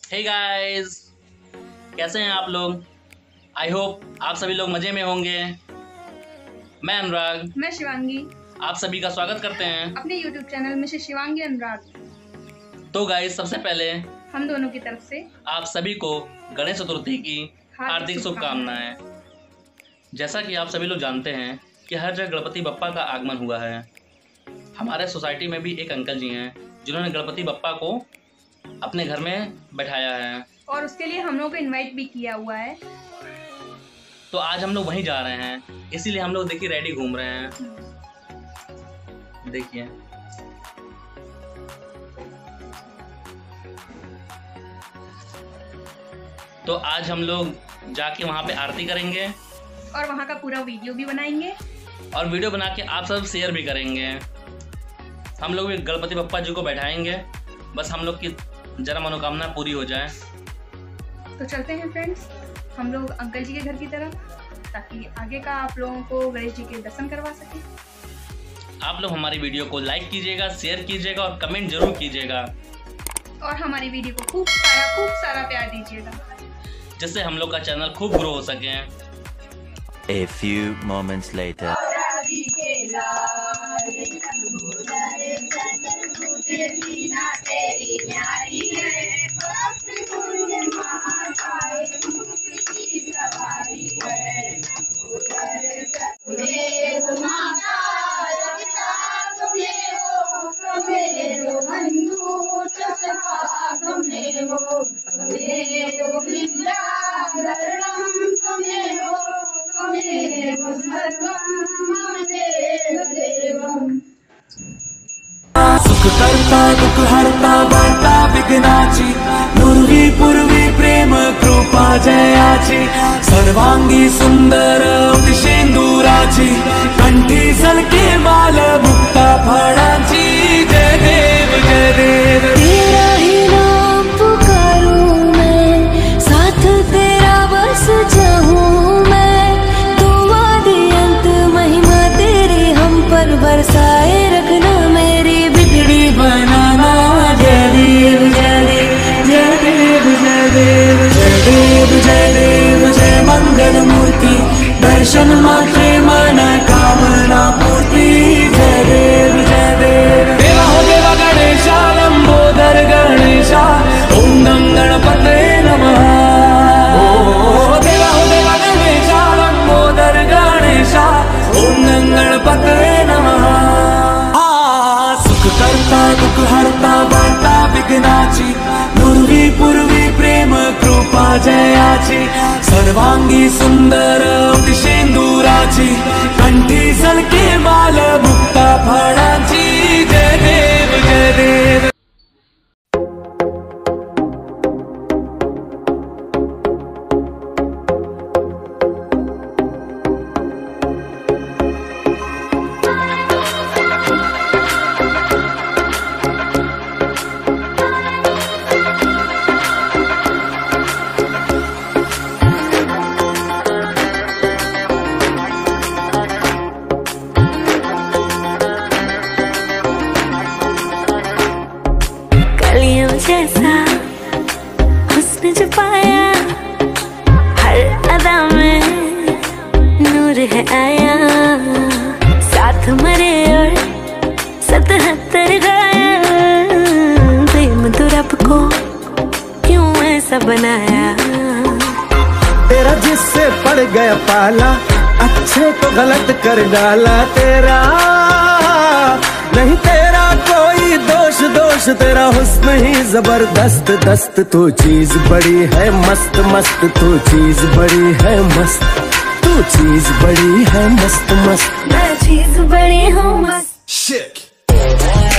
Hey guys, कैसे हैं आप लोग? आई होप आप सभी लोग मज़े में होंगे। मैं अनुराग, मैं शिवांगी, आप सभी का स्वागत करते हैं अपने यूट्यूब चैनल में शिवांगी अनुराग। तो गाइस, सबसे पहले हम दोनों की तरफ से आप सभी को गणेश चतुर्थी की हार्दिक शुभकामनाएं। जैसा कि आप सभी लोग जानते हैं कि हर जगह गणपति बप्पा का आगमन हुआ है। हमारे सोसाइटी में भी एक अंकल जी हैं जिन्होंने गणपति बप्पा को अपने घर में बैठाया है और उसके लिए हम लोग को इनवाइट भी किया हुआ है। तो आज हम लोग वहीं जा रहे हैं, इसीलिए हम लोग देखिए रेडी घूम रहे हैं। देखिए तो आज हम लोग जाके वहाँ पे आरती करेंगे और वहाँ का पूरा वीडियो भी बनाएंगे और वीडियो बना के आप सब शेयर भी करेंगे। हम लोग भी गणपति बप्पा जी को बैठाएंगे, बस हम लोग की जरा मनोकामना पूरी हो जाए। तो चलते हैं फ्रेंड्स हम लोग अंकल जी के घर की तरफ, ताकि आगे का आप लोगों को गणेश जी के दर्शन करवा सकें। आप लोग हमारी वीडियो को लाइक कीजिएगा, शेयर कीजिएगा और कमेंट जरूर कीजिएगा और हमारी वीडियो को खूब सारा प्यार दीजिएगा, जिससे हम लोग का चैनल खूब ग्रो हो सके। A few moments later. सुख करता दुख हरता वार्ता विघ्नाची, पूर्वी पूर्वी प्रेम कृपा जयाची, सर्वांगी सुंदर शेंदुराची, कंठी सलके माल मुक्ता फळाची। जय देव जय देव, तेरा ही नाम पुकारूं मैं, साथ तेरा बस चाहूं मैं, तुम आदि अंत महिमा तेरी हम पर बरसाए रखना, मेरी बिगड़ी बनाना। जय देव जय देव जय देव जय देव जय देव जय देव, जय मंगल मूर्ति, दर्शन मात्रे मन कामना पूर्ति। जय देव जय देव, देवा हो देवा गणेशा, लंबोदर गणेशा, ओम गं गणपतये नमः। देवा हो देवा गणेशा, लंबोदर गणेशा, ओम गं गणपतये नमः। सुख करता दुख हरता वार्ता विघ्नाची, पूर्वी पूर्वी प्रेम कृपा जयाची, सर्वांगी सुंदर शेंदुराची, कंठी सलके माल मुक्ता फळाची। जय देव जय देव, जैसा हुस्न जो पाया, हर अदा में नूर है आया, साथ मरे और 77 गाया, प्रेम तो रब को क्यों ऐसा बनाया। तेरा जिससे पड़ गया पाला, अच्छे को गलत कर डाला, तेरा नहीं तेरा कोई दोष, दोष तेरा हुस्न ही जबरदस्त दस्त। तू चीज बड़ी है मस्त मस्त, तू चीज बड़ी है मस्त, तू चीज बड़ी है मस्त मस्त, मैं चीज बड़ी हूँ मस्त। Shit.